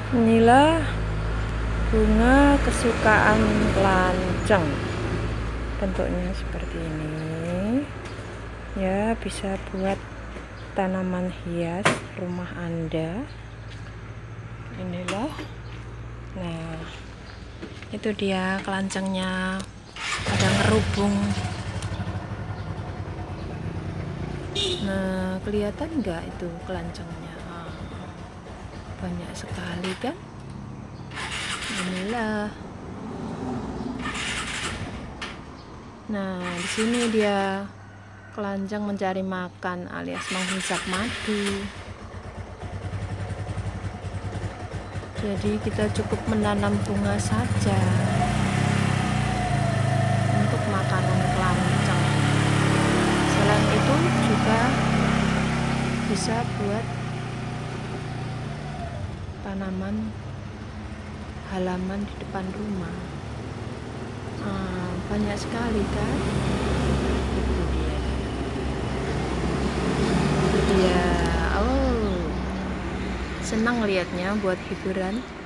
Inilah bunga kesukaan kelanceng. Bentuknya seperti ini. Ya, bisa buat tanaman hias rumah Anda. Inilah. Nah, itu dia kelancengnya. Ada ngerubung. Nah, kelihatan nggak itu kelancengnya? Banyak sekali kan? Inilah. Nah, di sini dia kelanceng mencari makan alias menghisap madu. Jadi kita cukup menanam bunga saja untuk makanan kelanceng. Selain itu juga bisa buat tanaman halaman di depan rumah. Banyak sekali kan? Itu dia. Oh, senang lihatnya buat hiburan.